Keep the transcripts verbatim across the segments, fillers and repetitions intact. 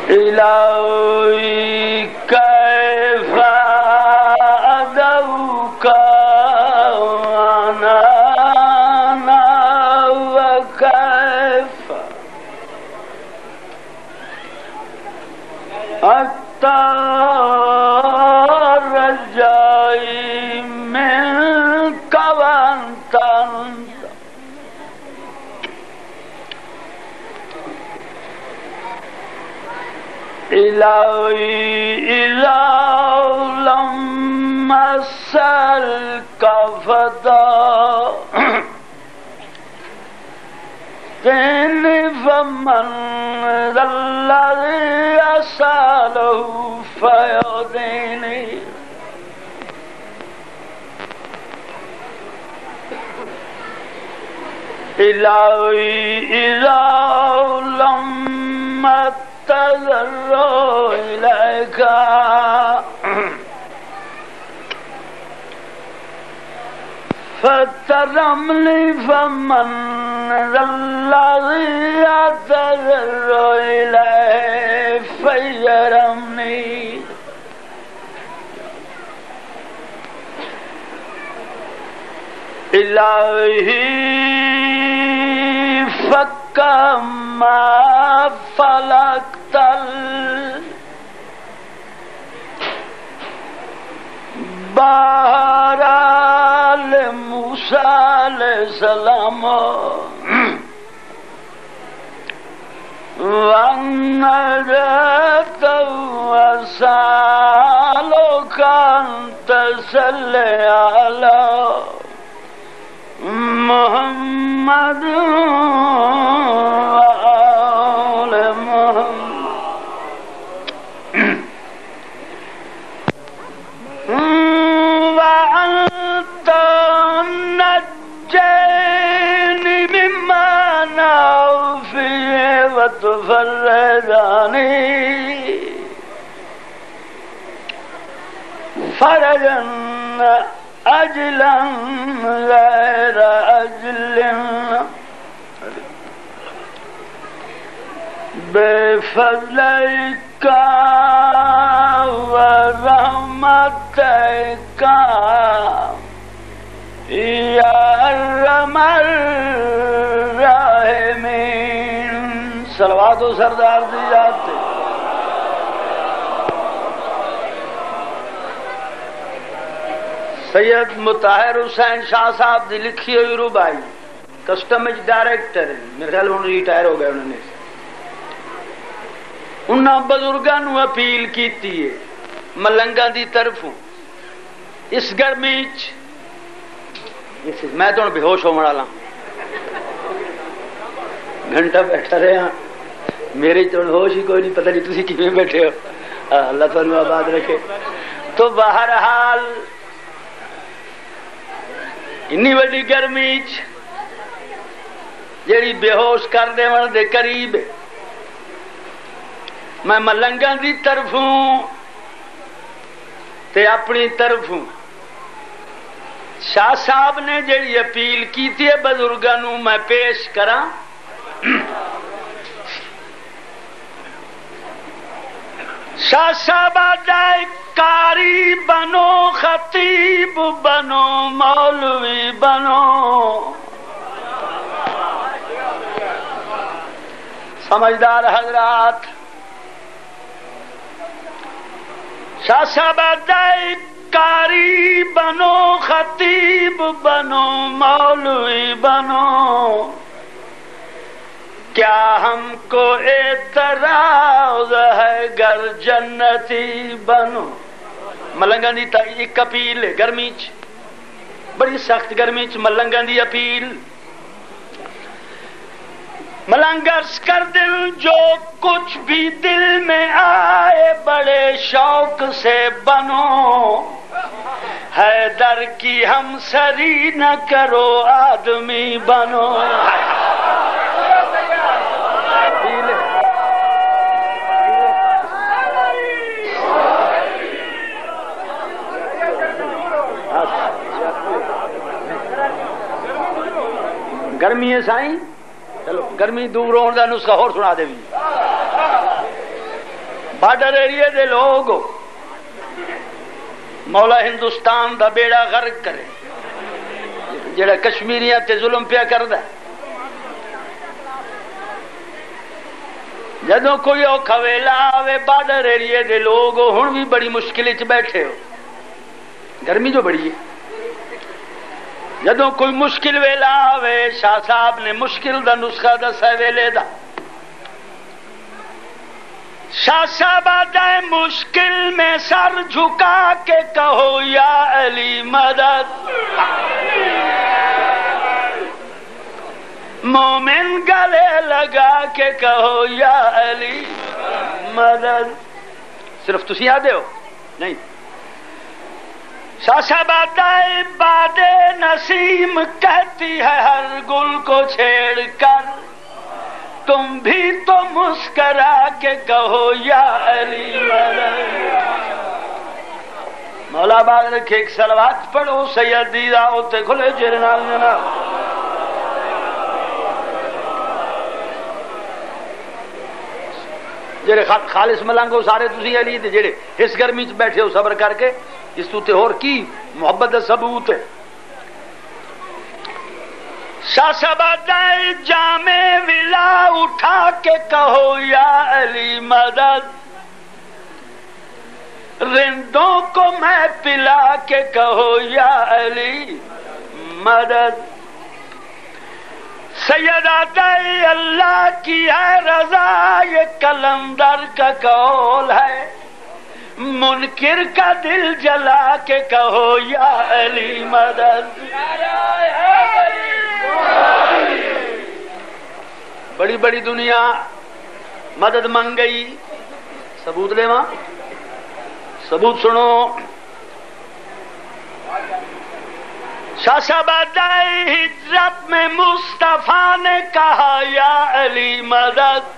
الہی کیف ادعوک وانا وکیف حتی رجائی منک وانت الہی اذا لم اسألک فدعتنی فمن ذا الذی اسألہ فیعطینی الہی اذا لم تضرع إليك فترمني فمن ذا الذي يتضرع إليه فيرمني إلهي فك ما فلكت البحر لموسى علیہ السلام وَنَّجَتَ وَسَأَلُكَ أَن تَصَلِّ عَلَى محمد وآل محمد وأن تنجيني مما نعوفي وتفرجني فرجا أجلا غير أجل بفضلك ورحمتك يا أرحم الراحمين صلوات و سردار دی جاتے سید مطہر حسین شاہ صاحب دی لکھی ہوئی ربائی کسٹم وچ ڈائریکٹر ہیں میرے خیال انہوں نے ریٹائر ہو گئے انہوں نے انہاں بزرگاں نو اپیل کیتی ہے ملنگاں دی طرفوں اس گرمی وچ میں تو بے ہوش ہون والا گھنٹہ بیٹھا رہا میرے تو ہوش ہی کوئی نہیں پتہ نہیں تسی کیویں بیٹھے ہو اللہ تانوں آباد رکھے تو بہرحال انی وڈی گرمی جیڑی بے ہوش کر دے ون دے قریب میں ملنگاں دی طرفوں تے اپنی طرفوں شاہ صاحب نے جیڑی اپیل کی تھی بزرگاں نو میں پیش کراں شاہ صاحب آدھائی کاری بنو خطیب بنو مولوی بنو سمجھدار حضرات شاہ صاحب آدھائی کاری بنو خطیب بنو مولوی بنو کیا ہم کو اعتراض ہے گر جنتی بنو ملنگاں دی ایک اپیل گرمی چ بڑی سخت گرمی چ ملنگاں دی اپیل ملنگرس کر دل جو کچھ بھی دل میں آئے بڑے شوق سے بنو حیدر کی ہم سری نہ کرو آدمی بنو گرمی ہے سائیں چلو گرمی دور ہونے کا نسخہ اور سنا دے بھی بارڈر ایریے دے لوگ مولا ہندوستان دا بیڑا غرق کرے جڑا کشمیریاں تے ظلم پیا کردا جدوں کوئی اوکھا ویلا آوے بارڈر ایریے دے لوگ ہن بھی بڑی مشکل وچ بیٹھے ہو گرمی جو بڑی ہے جدوں کوئی مشکل ویلا آوے شاہ صاحب نے مشکل دا نسخہ دسا ویلے دا شاہ صاحب آدھائے مشکل میں سر جھکا کے کہو یا علی مدد مومن گلے لگا کے کہو یا علی مدد صرف تسی یاد ہو نہیں شاہ صاحب آدھائے باد نسیم کہتی ہے ہر گل کو چھیڑ کر تم بھی تو مسکرا کے کہو یا علی مدد مولا باغ رکھے ایک صلوات پڑھو سیدی دعوت کھلے جیرے نال جناب جڑے خالص ملنگو سارے تسی علی تے جڑے اس گرمی وچ بیٹھے ہو صبر کر کے اس تو تے اور کی محبت دا ثبوت ہے شاہ صاحب آدھائے جام ولا اٹھا کے کہو یا علی مدد رندوں کو میں پلا کے کہو یا علی مدد سید آدھائے اللہ کی ہے رضا یہ کلندر کا قول ہے منکر کا دل جلا کے کہو یا علی مدد بڑی بڑی دنیا مدد منگ گئی ثبوت لے ماں ثبوت سنو شاہ صاحب آدھائی ہجرت میں مصطفیٰ نے کہا یا علی مدد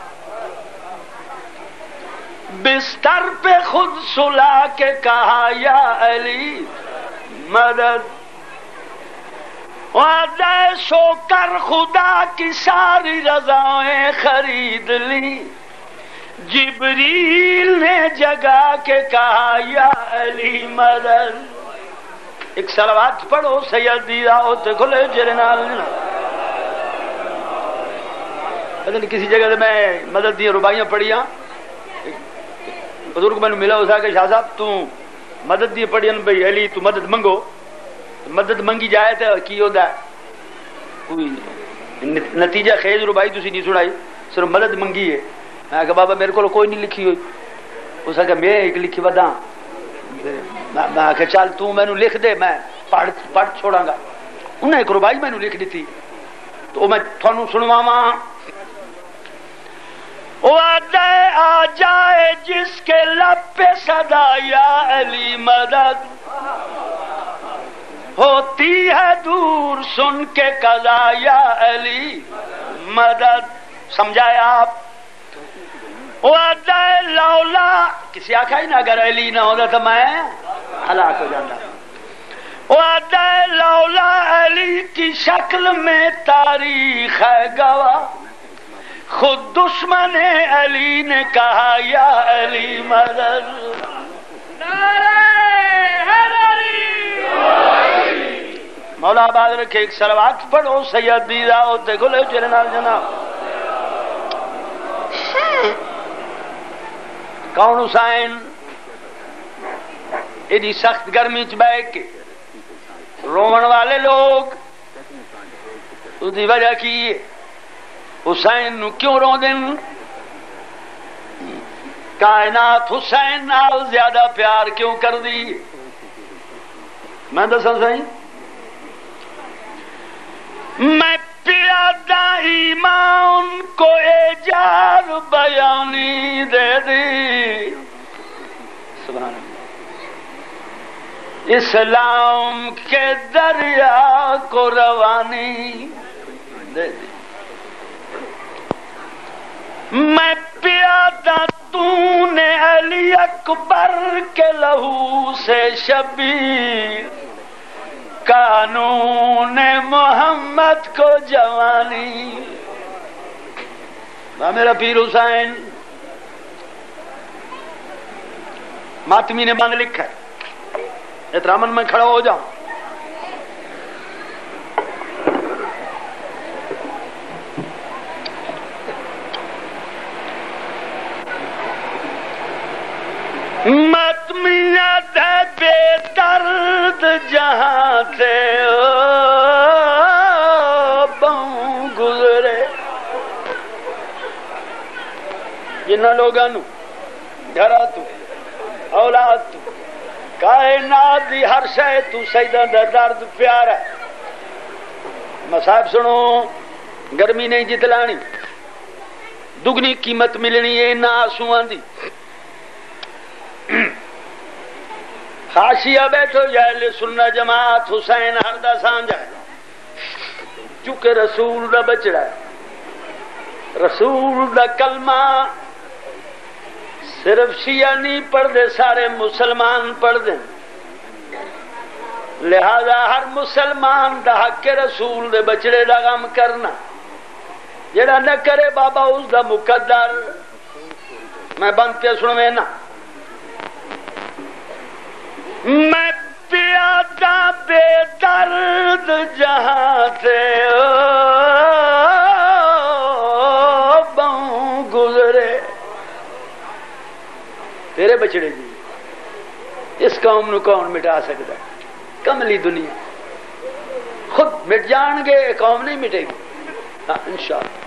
بستر پہ خود سلا کے کہا یا علی مدد وعدہ سو کر خدا کی ساری رضائیں خرید لی جبریل نے جگا کے کہا یا علی مدد ایک صلوات پڑھو سیدی دعوت کھلے جرے نال کسی جگہ میں مدد دی ربائیاں پڑھیاں بزرگ میں ملا اسا کہ شاہ صاحب تو مدد دی پڑھیاں بھئی علی تو مدد منگو مدد منگی جائے تو کی ہوتا ہے کوئی نتیجہ خیز ربائی تسی نہیں سنائی صرف مدد منگی ہے میں کہا بابا میرے کو کوئی نہیں لکھی ہوئی اس کہ میں ایک لکھی ودا میں کہ چل تو میں نو لکھ دے میں پڑھ پڑھ چھوڑاں گا انہیں ایک ربائی میں نو لکھ دیتی تو میں تھانوں سنواواں وعدہ آ جائے جس کے لب پہ صدا یا علی مدد ہوتی ہے دور سن کے قضا یا علی مدد سمجھائے آپ وعدہ لولا کسی آکھا ہی نہ اگر علی نہ ہوتا تو میں ہلاک ہو جاتا وعدہ لولا علی کی شکل میں تاریخ ہے گواہ خود دشمن علی نے کہا یا علی مدد مولا آباد رکھے ایک صلوات پڑھو سیدی دعوت کھلے چلے نال جناب کون حسین ایڈی سخت گرمی چ بیٹھ کے رومن والے لوگ اس کی وجہ کی حسین نو کیوں رو دن کائنات حسین نال زیادہ پیار کیوں کر دی میں دساں صحیح میں پیادہ ایمان کو ایجار بیانی دے دی سبحان اللہ اسلام کے دریا کو روانی دے دی میں پیادہ تو نے علی اکبر کے لہو سے شبیر قانون محمد کو جوانی میرا پیر حسین ماتمی نے بند لکھا ہے، احترامن میں کھڑا ہو جاؤں. ماتمیاں دے بے درد جہاں سے بہوں گزرے. جنہاں لوگاں نو گھرا تو اولاد تو کائنات دی ہر شے تو سیدہ دا درد پیارا. مصاحب سنو، گرمی نہیں جتلانی، دگنی قیمت ملنی ہے نہ آنسواں دی. خاشیہ بیٹھو جائے سننا جماعت حسین ہر دا سانجا ہے، چونکہ رسول دا بچڑا ہے. رسول دا کلمہ صرف شیعہ نہیں پڑھ دے، سارے مسلمان پڑھ دیں. لہذا ہر مسلمان دا حق رسول دے بچڑے دا غم کرنا، جڑا نہ کرے بابا اس دا مقدر. میں بند کے سنوے نا، میں پیادہ بے درد جہاں سے بہوں گزرے. تیرے بچڑے جی اس قوم نو کون مٹا سکتا ہے؟ کملی دنیا خود مٹ جان گے، قوم نہیں مٹے گی. ہاں انشاءاللہ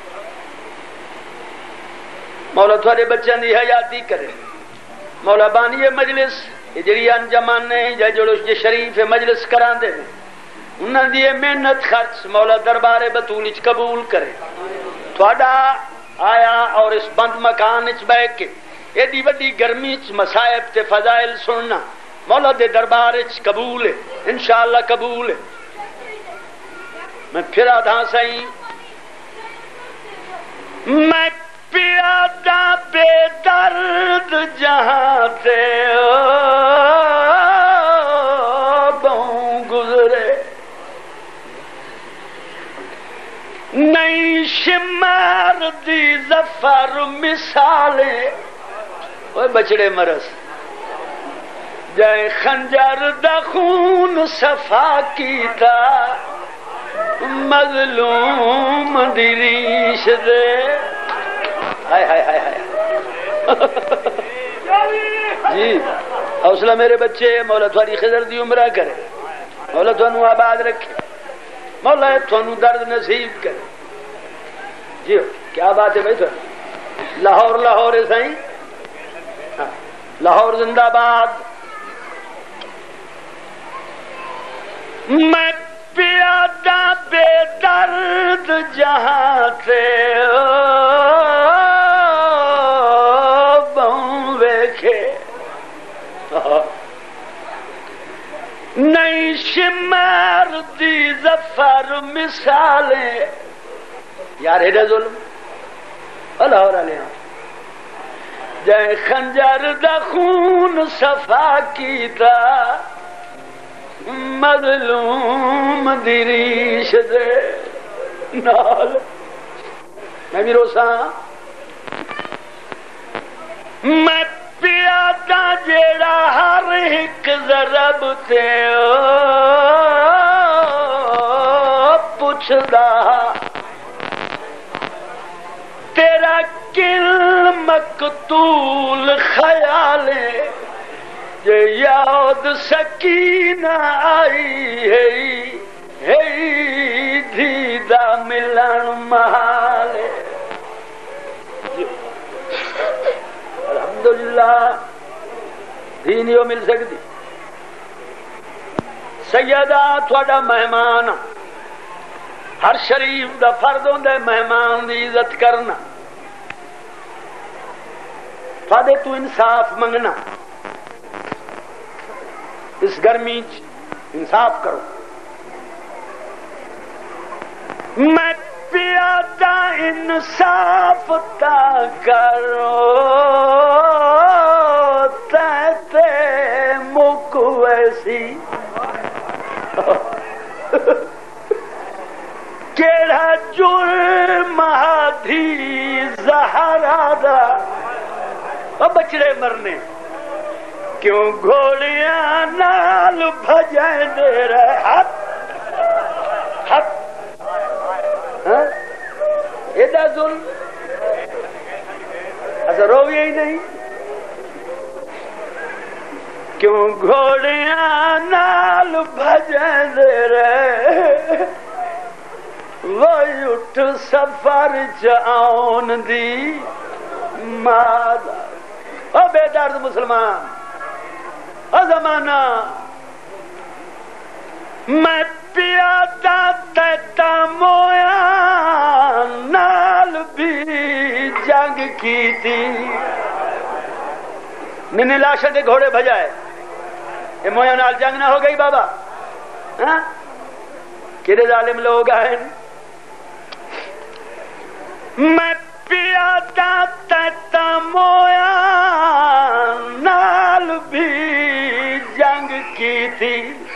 مولا تھوڑے بچوں کی حیاتی کرے. مولا بانی مجلس جڑی انجمان نے یا جڑو جے شریف مجلس کران دے انہاں دی محنت خرچ مولا دربار بطول وچ قبول کرے. تھوڑا آیا اور اس بند مکان وچ بیٹھ کے ایڈی وڈی گرمی چ مصائب تے فضائل سننا مولا دے دربار وچ قبول ہے، انشاءاللہ قبول ہے. میں پھر آدھا سائیں، میں پیادہ بے درد جہاں سے بہوں گزرے. نئی شمار دی ظفر مثالیں اوے بچڑے مرس جائے خنجر دا خون صفا کیتا مظلوم دی ریش دے. ہائے ہائے ہائے ہائے جی حوصلہ میرے بچے. مولا تھوڑی خضر دی عمرہ کرے، مولا تھانو آباد رکھے، مولا تھانو درد نصیب کرے. جی کیا بات ہے بھائی. تو لاہور لاہور ہے سائیں، لاہور زندہ باد. میں پیادہ بے درد جہاں سے بہوں ویکھے نئی شمار دی ظفر مثالیں. یار ایڈا ظلم لاہور والے جائے خنجر دا خون صفا کیتا مظلوم دی ریش دے نال. میں بھی روساں میں پیادہ جیڑا ہر ایک ضرب تے پوچھدا تیرا کل مقتول خیالے جے یاد سکینہ آئی ہے دھیدا ملن محالے. الحمدللہ دھی نہیں مل سکتی. سیدہ تھوڑا مہمان، ہر شریف دا فرد ہوندا مہمان دی عزت کرنا. تھوڑے تو انصاف منگنا، اس گرمی انصاف کرو. میں پیادہ انصاف تا کرو تے مک ویسی کیڑا جرم ہادھی زہرا دا بچڑے مرنے کیوں گھوڑیاں نال بھجائیں دے رہے ہاتھ ہاتھ ہاں ایڈا ظلم اچھا رو ہی نہیں کیوں گھوڑیاں نال بھجائیں دے رہے وہ اٹھ سفر چاؤن دی مادا او بے درد مسلمان او زمانہ میں پیادا تیتا مویا نال بھی جنگ کی تھی ننی لاشے دے گھوڑے بھجائے یہ مویا نال جنگ نہ ہو گئی بابا ہاں کیڑے ظالم لوگ آئے میں پیادا تیتا مویا نال بھی جنگ کی تھی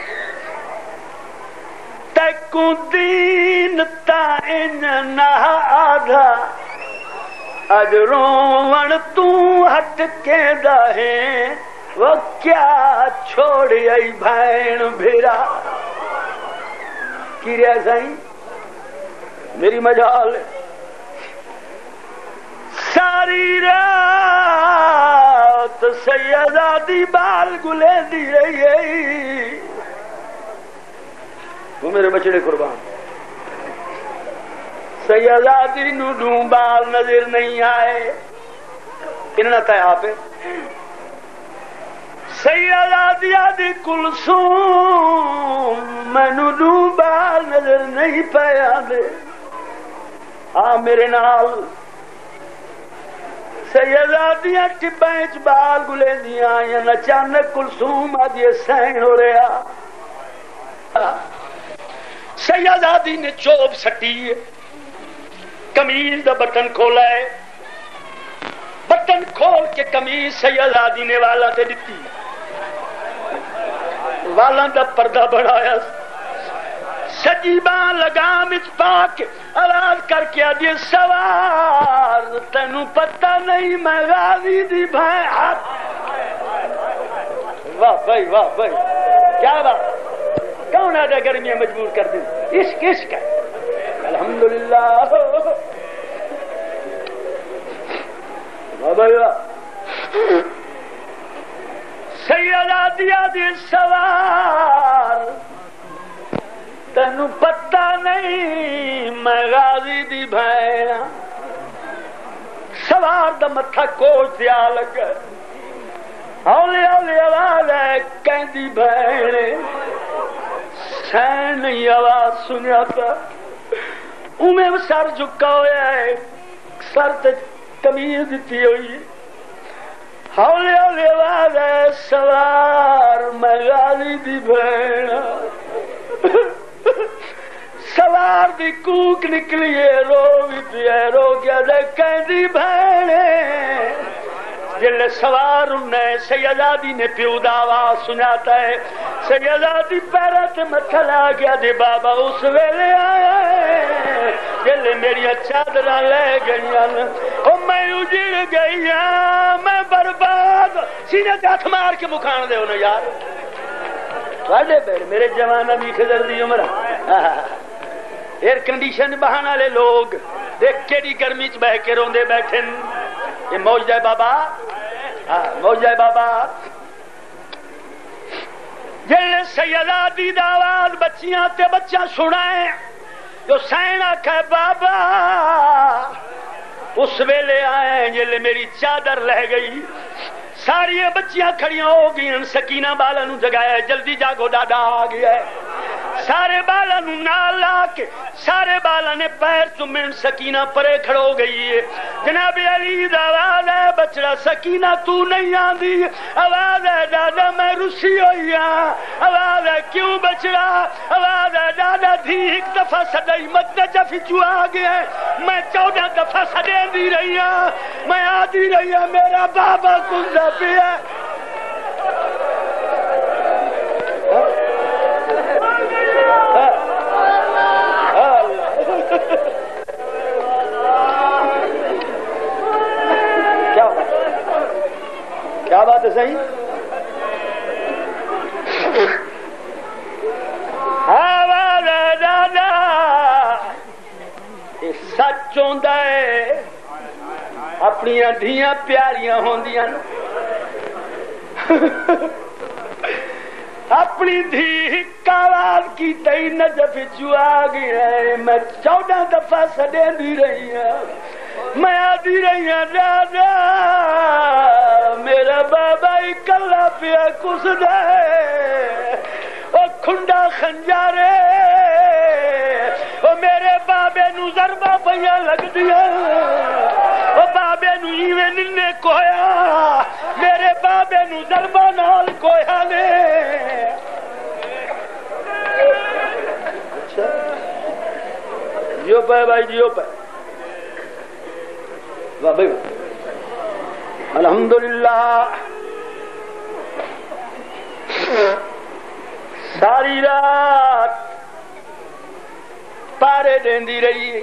تیکوں دین تا ان نہ آدھا اج روون تو ہٹ کے دہیں وہ کیا چھوڑی آئی بھین بھیرا کی رہا سائیں میری مجال ساری رات سیدہ دی بال گلے دی رہی ہے وہ میرے بچڑے قربان سیدہ دی نو بال نظر نہیں آئے انہوں نے آپ ہے سیدہ دیا دی کلثوم میں نو بال نظر نہیں پایا دے آ میرے نال سیدہ دیا ٹبائیں بال گلے دیا یا اچانک کلثوم آدھی سین ہو رہا سیدہ دی نے چوب سٹی کمیز دا بٹن کھولا ہے بٹن کھول کے کمیز سیدہ دی نے والا تے دتی والا دا پردہ بڑھایا سجیباں لگام اس پاک آواز کر کے آدھی سوار تینوں پتہ نہیں میں غازی دی بھائی ہاتھ واہ بھائی واہ بھائی کیا بات کون آدھا گرمیاں مجبور کر دیں عشق عشق ہے الحمدللہ واہ بھائی واہ سیدہ دیا دی سوار تینوں پتہ نہیں میں غازی دی بھیڑا سوار دا متھا کوچ دیا لگا ہولے ہولے آواز ہے کہندی بھیڑے سین نہیں آواز سنیا تھا انہیں سر جھکا ہوا ہے سر تے کمیز دیتی ہوئی ہولے ہولے آواز ہے سوار میں غازی دی بھیڑا سوار دی کوک نکلی ہے رو بھی پیا رو گیا دے کہندی بھیڑے جلے سوار انہیں سیدہ دی نے پیو دعویٰ سناتا ہے سیدہ دی پیرت متھل آ گیا دے بابا اس ویلے آیا ہے جلے میری چادرہ لے گئی او میں اجڑ گئی میں برباد سینے تے ہاتھ مار کے مکھان دے انہیں یار واڑے بیر میرے جوانہ بھی خضر دی عمر ایئر کنڈیشن بہانا لے لوگ دیکھ کے دی گرمی چ بہ کے روندے بیٹھے یہ موج ہے بابا موج ہے بابا جلے سیدہ دی دعوات بچیاں تے بچہ سنائیں جو سینا کہ بابا اس ویلے آئے جلے میری چادر لہ گئی ساری بچیاں کھڑیاں ہو گئی سکینہ بالا نو جگایا جلدی جاگو ڈاڈا آ گیا ہے سارے بالا نو نال لا کے سارے بالا نے پیر چومن سکینہ پرے کھڑو گئی ہے جناب علی دا آواز ہے بچڑا سکینہ تو نہیں آندی آواز ہے دادا میں رسی ہوئی ہاں آواز ہے کیوں بچڑا آواز ہے دادا دھی ایک دفعہ سدائی مت جفی چو آ گیا ہے میں چودہ دفعہ سدے دی رہی ہاں میں آدھی رہی ہاں میرا بابا کنزا پہ ہے کیا بات ہے صحیح سچ ہوندا ہے اپنی دھیاں پیاریاں ہوندیاں اپنی دھی کاواز کی تئی نجف چوا گیا ہے میں چودہ دفعہ سدے دی رہی ہوں میں آدھی رہی ہوں دادا میرا بابا ہی کلا پیا کس دے او کھنڈا خنجارے او میرے بابے نو ضربہ پیا لگ دیا او بابے نو ایویں ننے کویا میرے بابے نو ضربہ نال کویا نے جیو پہ بھائی جیو پہ واہ بھائی الحمدللہ ساری رات پارے دیندی رہی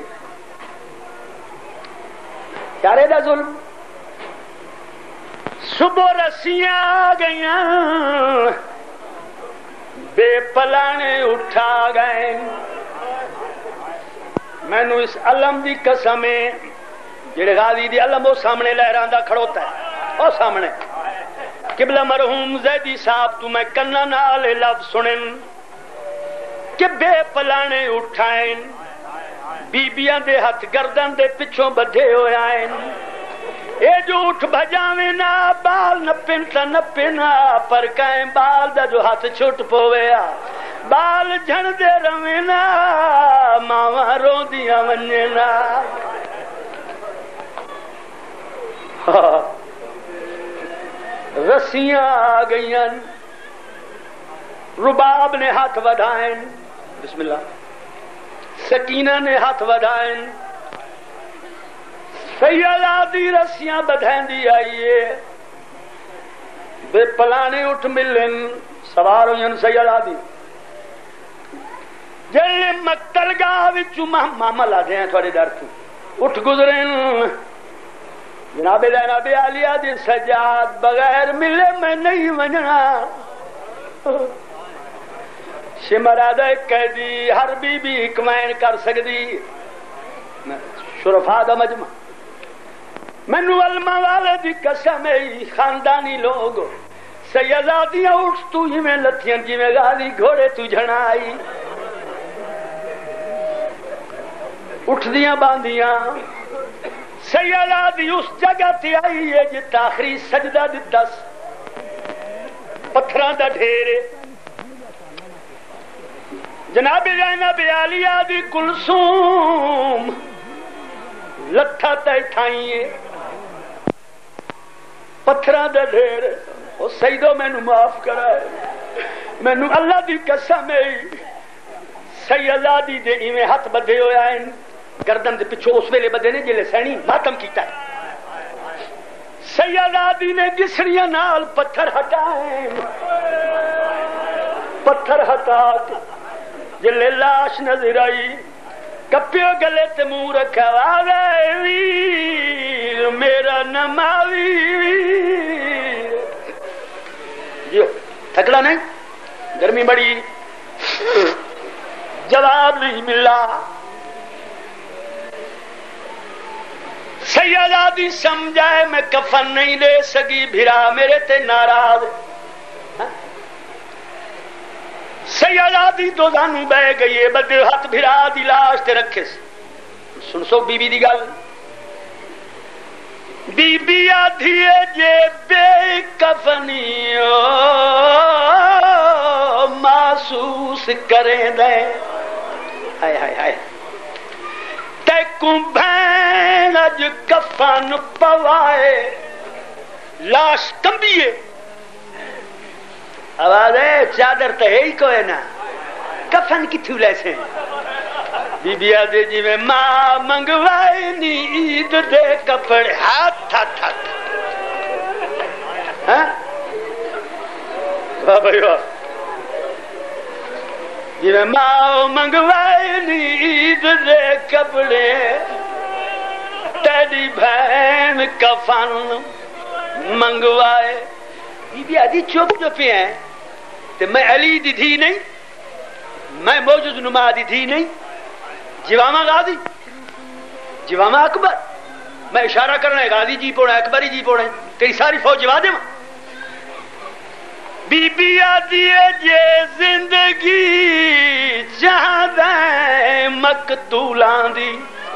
چارے دا ظلم صبح رسیاں آ گئیاں بے پلانے اٹھا گئے میں نو اس علم دی قسم ہے جڑے غازی دی علم وہ سامنے لہراندا کھڑوتا ہے وہ سامنے قبلہ مرحوم زیدی صاحب تو میں کنا نال لفظ سنن کہ بے پلانے اٹھائیں بیبیاں دے ہاتھ گردن دے پچھوں بدھے ہوئے آئیں اے جو اٹھ بھجاویں نا بال نپن تا نپنا پر کہیں بال دا جو ہاتھ چھٹ پویا بال جھن دے رویں نا ماواں رو دیاں ونجے نا رسیاں آ گئیاں رباب نے ہاتھ ودھائیں بسم اللہ سکینہ نے ہاتھ ودھائیں سیدہ دی رسیاں بدھائیں دی آئیے بے پلانے اٹھ ملن سوار ہوئیں سیدہ دی جلے مقتل گاہ وچوں ماما لا دیں تھوڑے ڈر تو اٹھ گزریں جناب زینب عالیہ دی سجاد بغیر ملے میں نہیں ونجنا شمرادہ قیدی ہر بی بی حکمین کر سکتی شرفا دا مجمع مینو علماء والے دی قسم خاندانی لوگ سیدہ دیاں اٹھ تو ہی میں لتھیاں جی میں غازی گھوڑے تو جھنائی اٹھ دیاں باندیاں سیدہ دی اس جگہ تے آئی ہے جتا آخری سجدہ دتا پتھراں دا ڈھیرے جناب زینب عالیہ دی کلثوم لٹھا تے ٹھائیے پتھراں دا ڈھیر او سیدو مینوں معاف کرائے مینوں اللہ دی قسم ہے سیدہ دی دے ایویں ہاتھ بدھے ہوئے آئے گردن دے پچھو اس ویلے بدے نے جلے سینی ماتم کیتا ہے سیدہ دی نے گسڑیاں نال پتھر ہٹائیں پتھر ہٹا کے جلے لاش نظر آئی کپیو گلے تے منہ رکھا آگئے ویر میرا نماوی ویر جیو تھکڑا نہیں گرمی بڑی جواب نہیں ملا سیدہ دی سمجھائے میں کفن نہیں لے سکی بھرا میرے تے ناراض سیدہ دی تو زانو بہ گئی ہے بدے ہاتھ بھرا دی لاش تے رکھے سن سو بی بی دی گل بی بی آدھیے جے بے کفنی محسوس کریں دے ہائے ہائے ہائے تے کمبھین اج کفن پوائے لاش کمبیے آواز ہے چادر تو ہے ہی کوئی نا کفن کتھوں لے سے بی بی آدھے جی میں ماں منگوائی نی عید دے کپڑے ہاتھ ہاتھ ہاتھ ہاں واہ بھائی واہ جی میں ماں منگوائی نی عید دے کپڑے تیری بہن کفن منگوائے بی بی آدھی چپ چپ ہیں تو میں علی دی دھی نہیں میں موجود نما دی دھی نہیں جواما غازی جواما اکبر میں اشارہ کرنا ہے غازی جی پوڑا اکبری جی پوڑا تیری ساری فوج جوا دے بی بی آدھی جے زندگی چاہدہ مقتولاں دی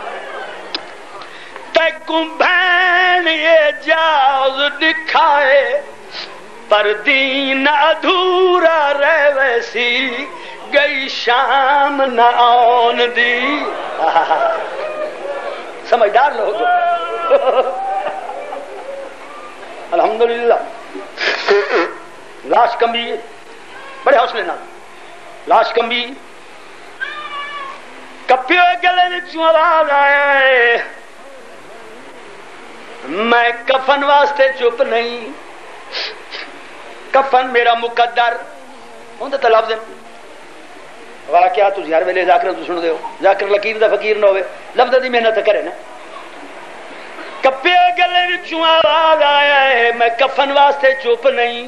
تیکوں بہن یہ جاز دکھائے پر دین ادھورا رہ ویسی گئی شام نہ آن دی سمجھدار لوگ الحمدللہ لاش کمبی بڑے حوصلے نال لاش کمبی کپے گلے وچوں آواز آئے میں کفن واسطے چپ نہیں کفن میرا مقدر ہوں تو لفظ واقعہ تھی ہر ویلے ذاکر تو سن دے ہو ذاکر لکیر دا فقیر نہ ہوئے لفظ دی محنت کرے نا کپے گلے وچوں آواز آیا ہے میں کفن واسطے چپ نہیں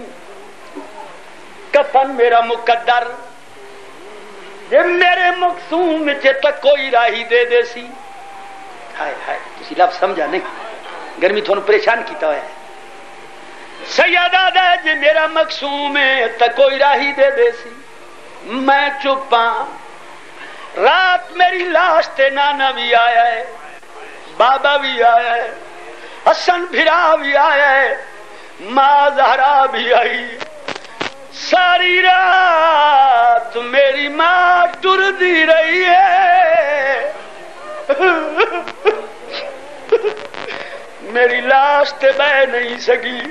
کفن میرا مقدر جے میرے مقصوم وچ تک کوئی راہی دے دے سی ہائے ہائے تسی لفظ سمجھا نہیں گرمی تھانوں پریشان کیتا ہوا ہے سیدہ دے جے میرا مقصوم ہے تک کوئی راہی دے دے سی میں چپاں رات میری لاش تے نانا بھی آیا ہے بابا بھی آیا ہے حسن بھرا بھی آیا ہے ماں زہرا بھی آئی ساری رات میری ماں ٹر دی رہی ہے میری لاش تے بہ نہیں سکی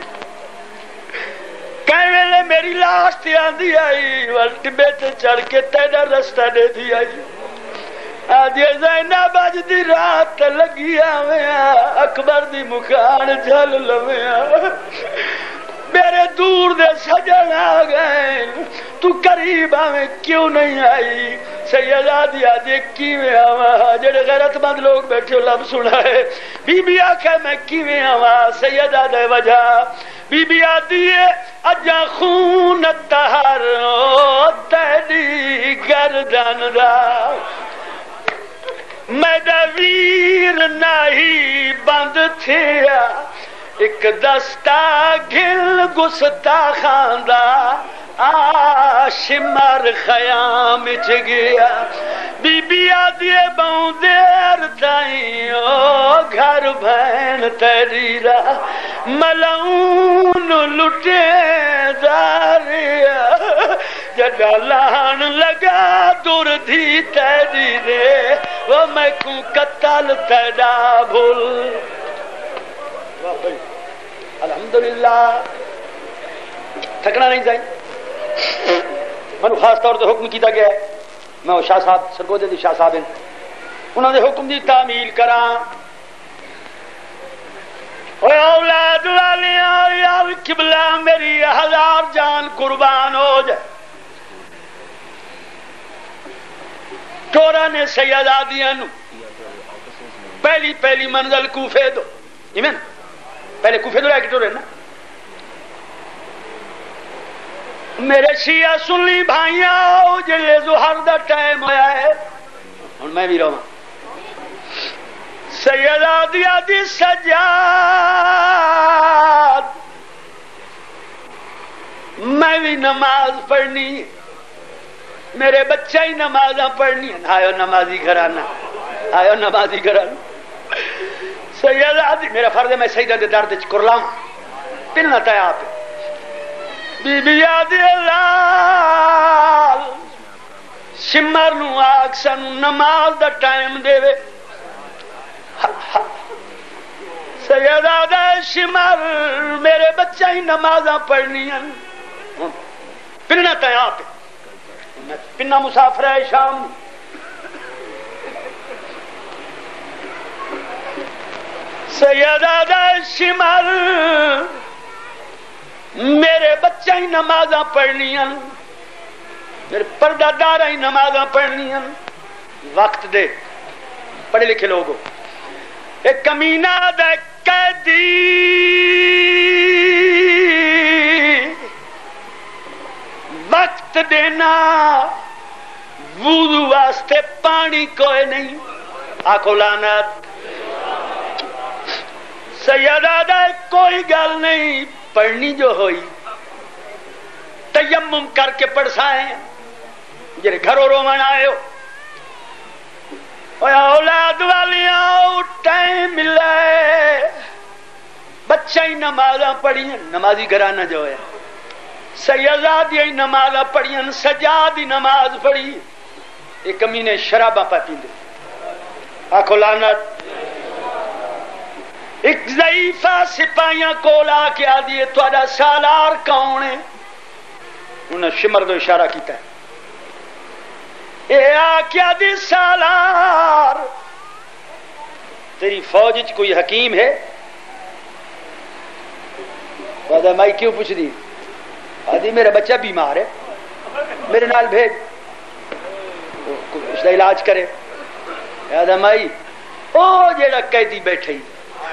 کئی ویلے میری لاش تے آندی آئی ٹبے تے چڑھ کے تیرا رستہ دے دی آئی آدھی زینب اج دی رات لگی آویں اکبر دی مکھان جھل لویں میرے دور دے سجن آ گئے تو قریب آویں کیوں نہیں آئی سیدہ دی آدھی کیویں آواں جڑے غیرت مند لوگ بیٹھے ہو لب سنا ہے بی بی آکھے میں کیویں آواں سیدہ دے وجہ بی بی آدھی اجا خون تہر تیری گردن دا میرا ویر نہیں بند تھیا ایک دستا گل گستا خاندہ آشمر خیام چ گیا بی بی آدھی بہوں دیر تائیں او گھر بہن تیری را ملعون لٹے داریا جڑا لان لگا دور دی تیری رے وہ میں کو قتل تیرا بھول الحمدللہ تھکنا نہیں چاہیے میں خاص طور سے حکم کیتا گیا ہے میں وہ شاہ صاحب سرگودے دی شاہ صاحب ہیں انہوں نے حکم دی تعمیل کراں اے اولاد والیاں یار قبلہ میری ہزار جان قربان ہو جائے چورا نے سیدہ دیاں نو پہلی پہلی منزل کوفے دو ایمین پہلے کوفے دو لے کے ٹورے نا میرے شیعہ سنی بھائیاں جلے ظہر دا ٹائم ہویا ہے اور میں بھی رہا سیدہ دیا دی سجاد میں بھی نماز پڑھنی میرے بچہ ہی نمازاں پڑھنی آئیو نمازی گھرانا آئیو نمازی گھرانا سیدہ دی میرا فرض ہے میں سیدہ دے درد کرلاؤں پلنا تایا آپ بی بی آدھی لال شمر نو آگ سن نماز دا ٹائم دے وے سیدہ دا شمر میرے بچہ ہی نمازاں پڑھنی ہیں پلنا تایا آپ پننا مسافر ہے شام سیدہ دا شمر میرے بچہ ہی نمازاں پڑھنیاں میرے پردہ دارہ ہی نمازاں پڑھنیاں وقت دے پڑھے لکھے لوگوں ایک کمینہ دے قیدی وقت دینا وضو واسطے پانی کوئی نہیں آکھو لعنت سیدہ دے کوئی گل نہیں پڑھنی جو ہوئی تیمم کر کے پڑھ سائیں جڑے گھروں رومن آئے ہو اولاد والیاں ٹائم ملے بچہ ہی نماز پڑھی نمازی گھرانہ جو ہے سیدہ ہی نماز پڑھی سجاد ہی نماز پڑھی ایک کمینے شرابہ پہ پیندے آنکھو لعنت ایک ضعیفہ سپاہیاں کولا کے آدھیے تھوڑا سالار کون ہے انہیں شمر دو اشارہ کیتا ہے اے آکیا دی سالار تیری فوج چ کوئی حکیم ہے وعدہ مائی کیوں پوچھ دی آدھی میرا بچہ بیمار ہے میرے نال بھیج اس کا علاج کرے وعدہ مائی او جیڑا قیدی بیٹھے ہی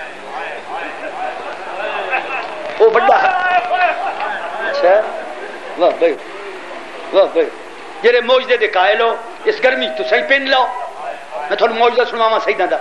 وہ بڑا اچھا واہ بھائی واہ بھائی جڑے موجدے دے قائل ہو اس گرمی تو صحیح پہن لو میں تھوڑا موجدہ سنواواں صحیح دا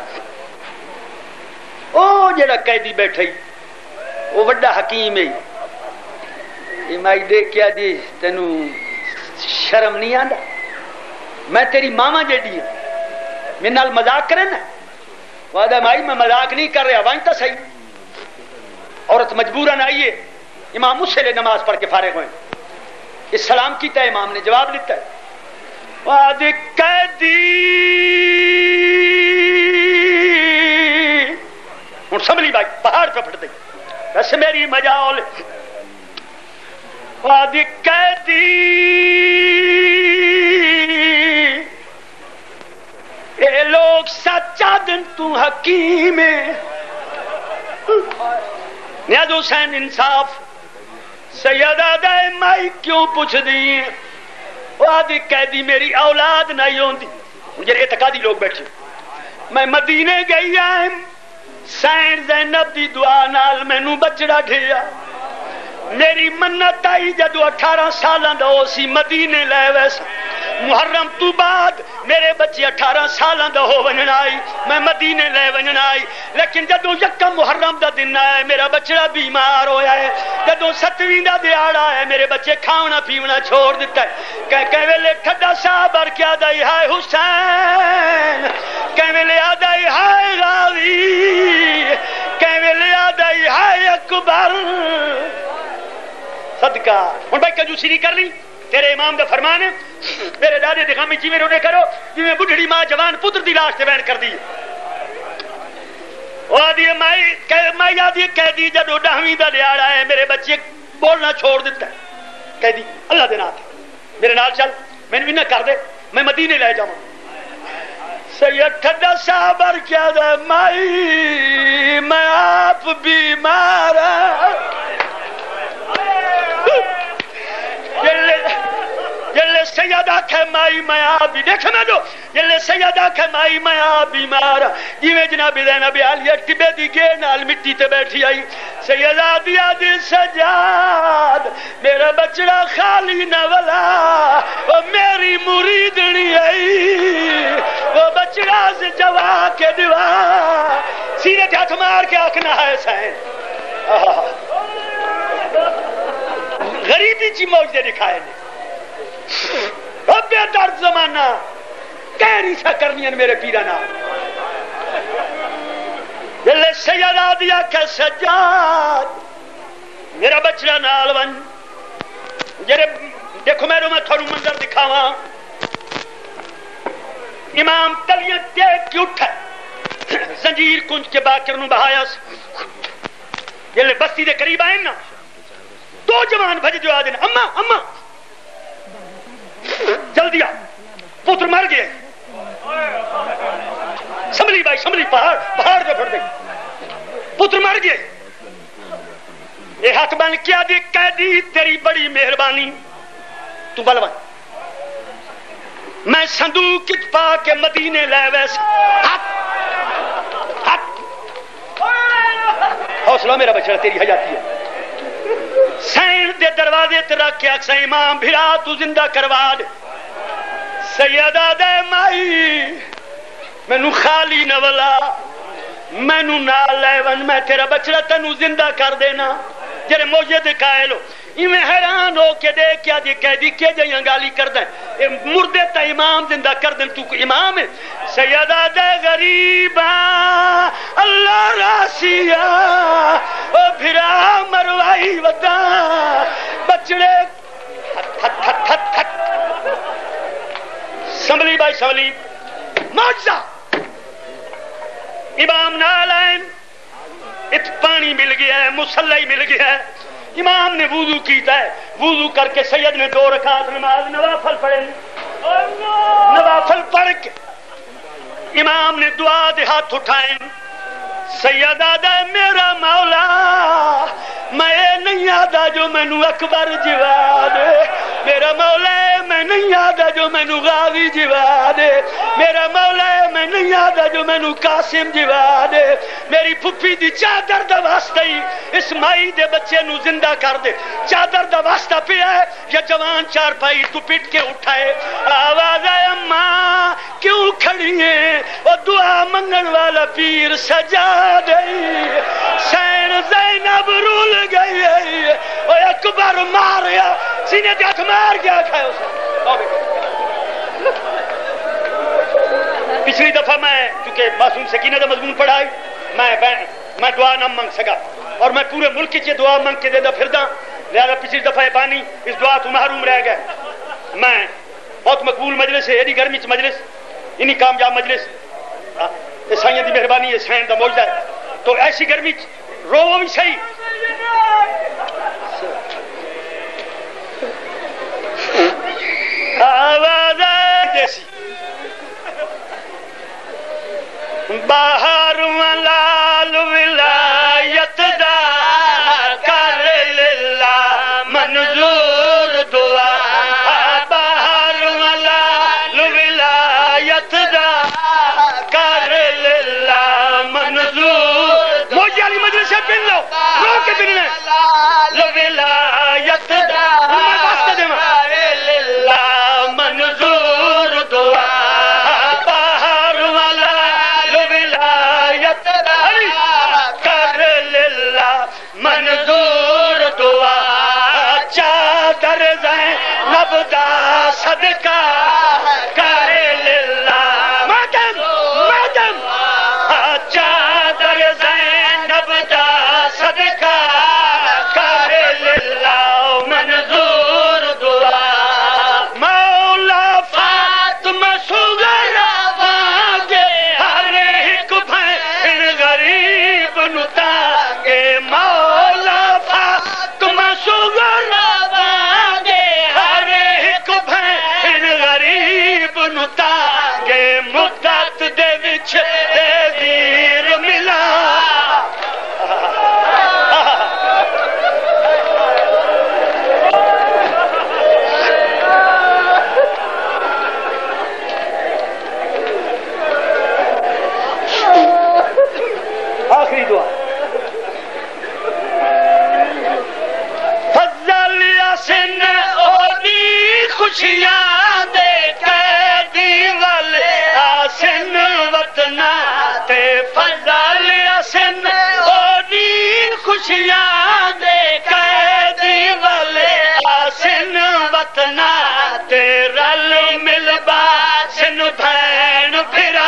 او جڑا قیدی بیٹھے وہ بڑا حکیم ہے یہ مائی دیکھ کیا دی تینوں شرم نہیں آندا میں تیری ماما جیڑی ہوں میرے نال مذاق کرے نا وعدہ مائی میں مذاق نہیں کر رہا وہیں تو صحیح عورت مجبوراً آئیے امام اس سے لے نماز پڑھ کے فارغ ہوئے اس سلام کیتا ہے امام نے جواب لیتا ہے وعد قیدی ہوں سملی بھائی پہاڑ پہ پھٹ دے بس میری مجال وعد قیدی اے لوگ سچا دن تو حکیم نیاز حسین انصاف سیدہ دے مائی کیوں پوچھ دی وعدی قیدی میری اولاد نہیں ہوندی مجھے اعتقادی لوگ بیٹھے میں مدینے گئی آئیم سین زینب دی دعا نال مینوں بچڑا ڈھیا میری منت آئی جدو اٹھارہ سالاں دا ہو سی مدینے لے ویسا محرم تو بعد میرے بچے اٹھارہ سالاں دا ہو ونجن آئی میں مدینے لے ونجن آئی لیکن جدو یکم محرم دا دن آئے میرا بچڑا بیمار ہویا ہے جدو ستویں دا دیاڑا ہے میرے بچے کھاونا پیونا چھوڑ دیتا ہے کہ کہ ویلے ٹھڈا صاحب اور کیا دائی ہائے حسین کہ ویلے آدائی ہائے غاوی کہ ویلے آدائی ہائے اکبر صدقہ ہوں بھائی کنجوسی نہیں کرنی تیرے امام دا فرمان ہے میرے دادے دکھامی جی میں رونے کرو جی میں بڑھڑی ماں جوان پتر دی لاش تے بین کر دی وہ آدھی مائی مائی آدھی قیدی جدو ڈہویں دا لیاڑا ہے میرے بچے بولنا چھوڑ دیتا ہے قیدی اللہ دے نات میرے نال چل میں نے بھی نہ کر دے میں مدینے لے جاؤں سید ٹھڈا صاحب اور کیا دا مائی میں آپ بیمار جلے سیدہ کہ مائی میا بھی دیکھ میں جو جلے سیدہ کہ مائی میا بیمار جیویں جناب زینب عالیہ ٹبے دی گے نال مٹی تے بیٹھی آئی سیدہ دیا دی سجاد میرا بچڑا خالی نہ ولا وہ میری مریدنی آئی وہ بچڑا سے جوا کے دعا سینے ہاتھ مار کے آنکھنا ہے سین غریبی چی موجدے دکھائے نے رب درد زمانہ کہنی سا کرنی میرے پیرانا جلے سیدہ دیا کہ سجاد میرا بچڑا نال ون جرے دیکھو میرے میں تھوڑو منظر دکھاواں امام تلیاں دیکھ کی اٹھا زنجیر کنج کے باکر نو بہایا جلے بستی دے قریب آئیں نا دو جوان بھج جو آدھے اما اما جلدی آ پتر مر گئے سملی بھائی سملی پہاڑ پہاڑ جو پھڑ گئی پتر مر گئے اے ہاتھ بن کیا دی قیدی تیری بڑی مہربانی تو بلوان میں صندوق پا کے مدینے لے ویسا حوصلہ میرا بچڑا تیری حیاتی ہے سین دے دروازے تے رکھ کے اکسا امام بھرا تو زندہ کروا دے سیدہ دے مائی میں نو خالی نہ ولا مینو نال لے ون میں تیرا بچڑا تینو زندہ کر دینا جڑے موجے دے قائل ہو ایویں حیران ہو کے دیکھ کیا دی قیدی کے جیاں گالی کردیں مردے تا امام زندہ کردیں تو کو امام ہے سیدہ دے غریبا اللہ راسیا او بھرا مروائی ودا بچڑے تھت تھت تھت تھت سنبھلی بھائی سنبھلی معجزہ امام نالائن ات پانی مل گیا ہے مسلح مل گیا ہے امام نے وضو کیتا ہے وضو کر کے سید نے دو رکعت نماز نوافل پڑھے نوافل پڑھ کے امام نے دعا دے ہاتھ اٹھائے سیدہ دے میرا مولا میں نہیں آدھا جو مینو اکبر جوا دے میرا مولا میں نہیں آدھا جو مینو غازی جوا دے میرا مولا میں نہیں آدھا جو مینو قاسم جوا دے میری پھپھی دی چادر دا واسطہ ہی اس مائی دے بچے نو زندہ کر دے چادر دا واسطہ پیا ہے یا جوان چار پائی تو پٹ کے اٹھائے آواز ہے اماں کیوں کھڑی ہے وہ دعا منگن والا پیر سجا گئی سین زینب رول گئی وہ اکبر ماریا سینے دے ہاتھ مار گیا کھائے اسے پچھلی دفعہ میں کیونکہ معصوم سکینہ دا مضمون پڑھائی میں میں دعا نہ منگ سکا اور میں پورے ملک کی دعا منگ کے دے دا پھردا لہذا پچھلی دفعہ بانی اس دعا تو محروم رہ گئے میں بہت مقبول مجلس ہے ایڈی گرمی چ مجلس انہی کامیاب مجلس سائیں دی مہربانی ہے سائیں دا موجودہ ہے تو ایسی گرمی رو بھی صحیح آواز جیسی باہر لال ولایت دا کر للہ منظور دعا باہر لال ولایت دا کر للہ منظور موجی علی مجلس سے پن لو رو کے پن لیں ولایت دا میں واسطہ دے للہ منظور دعا باہر لال ولایت دا کر للہ منظور دعا چادر زینب دا صدقہ کر للہ مادم مادم چادر زینب دا صدقہ کر للہ منظور دعا مولا فاطمہ سغرا واگے ہر ایک بھین غریب نتا کے مولا فاطمہ سغرا واگے ہر ایک بھین غریب نتا کے مدت دے وچ ویر ملا آخری دعا فضل یاسین اودی خوشیاں دے قیدی والے آسن وطنا تے فضل یاسین اودی خوشیاں دے قیدی والے آسن وطنا تے رل مل باسن بھین پھرا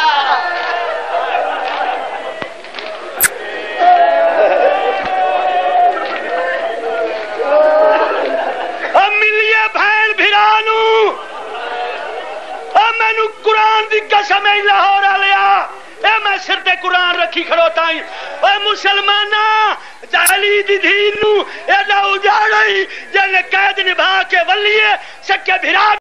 مینو قرآن دی قسم لاہور لیا اے میں سر تے قرآن رکھی کھڑوتا ہوں اے مسلمانہ علی دی دین نو ایڈا اجاڑی جن قید نبھا کے ولیے سکے بھرا